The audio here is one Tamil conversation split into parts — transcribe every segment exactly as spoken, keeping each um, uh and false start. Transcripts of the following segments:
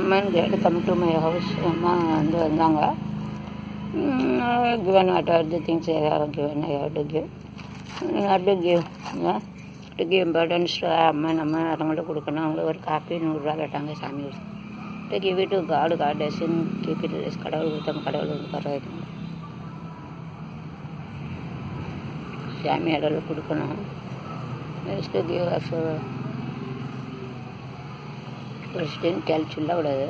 Amman get come to my house அம்மா வந்து வந்தாங்க. given whatever the things I have given, I have to give. I have to give. Yeah? To give importance to அம்மன் அம்மா அவங்களுக்கு கொடுக்கணும். அவங்களுக்கு ஒரு காப்பி நூறுரூவா கேட்டாங்க சாமி. To give it to God, God doesn't keep it as கடவுள் கொடுத்தோம் கடவுள் வந்து பரவாயில்லை. சாமி கடவுள் கொடுக்கணும். Is to give us a Christian tell சொல்லக்கூடாது.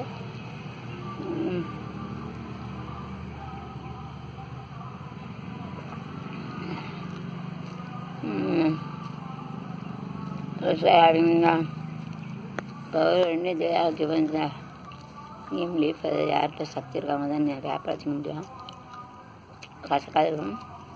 having the power only they are given the name leaf யார்கிட்ட சக்தி இருக்காங்க தான் நிறையா பிரச்சனை முடியும் கசக்காக இருக்கும்.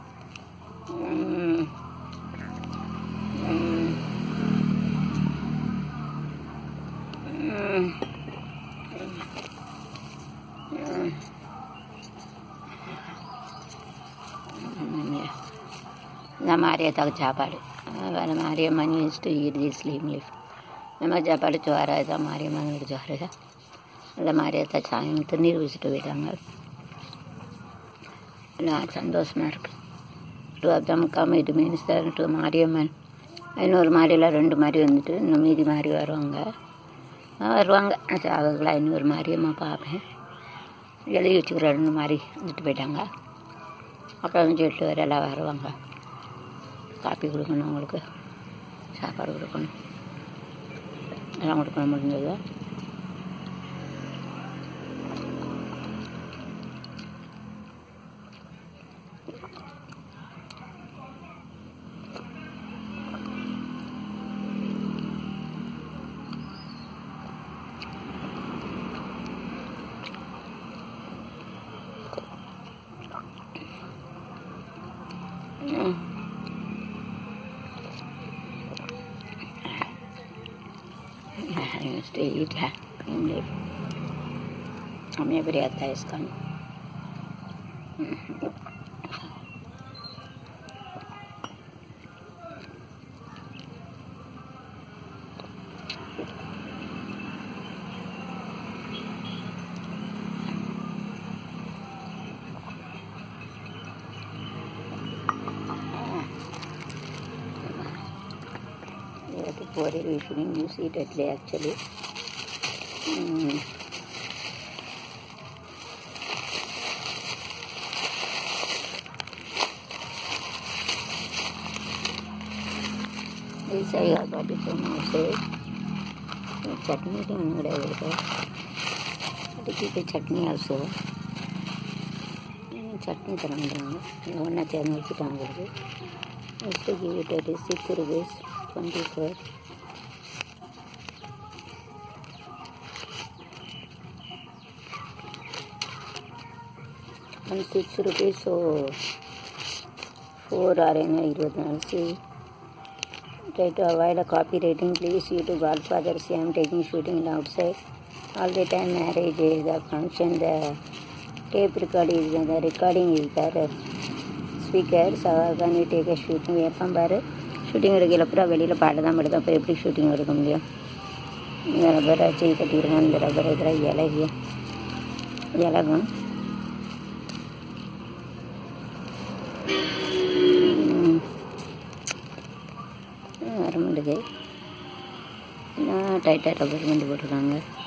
இந்த மாரியத்தாக்கு சாப்பாடு வேறு Mariamman use to eat the slim leaf. நம்ம சாப்பாடு சோறா தான் மாரியம்மன் சோறு அந்த மாரியத்தா சாமி தண்ணீர் வச்சுட்டு போயிட்டாங்க. எல்லாம் சந்தோஷமாக இருக்குது. Two of them come it means to Mariamman. இன்னொரு மாரியில் ரெண்டு மாதிரி வந்துட்டு இன்னும் மீதி மாதிரி வருவாங்க வருவாங்க சாவங்களா இன்னொரு மாரியம்மா பார்ப்பேன் எழுதி வச்சுக்கிற ரெண்டு மாதிரி வந்துட்டு போயிட்டாங்க. அப்புறம் சொல்லிட்டு வர எல்லாம் வருவாங்க. காப்பி கொடுக்கணும் அவங்களுக்கு சாப்பாடு கொடுக்கணும் எல்லாம் கொடுக்கணும் முடிஞ்சது. Stay eat है हमें भी आता है इसका. Poor we shouldn't use it at all actually. Mm. This I have got it from outside. Chutney is not available. To keep a chutney also. Chutney is one channel to tangle. Just to give it at six rupees. twenty-four. And six rupees, so four are in a see. Try to avoid a copywriting, please. You to Godfather, see I am taking shooting outside. All the time marriage is the function, the tape record is the recording is there. Speaker, so when you take a shooting, we have bar. Shooting எடுக்கல அப்புறம் வெளியில் பாட்டு தான் படுது. அப்போ எப்படி ஷூட்டிங் எடுக்க முடியும்? இந்த ரப்பரை செய் கட்டிடுங்க. இந்த ரப்பர் இருக்கிற இலகிய இலகும் வர மாட்டேங்குது. டைட்டாக ரப்பர் பண்ணி போட்டிருக்காங்க.